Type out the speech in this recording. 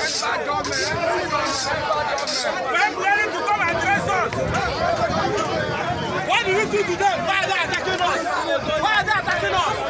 We're ready to come and dress us. What do we do to them? Why are they attacking us? Why are they attacking us?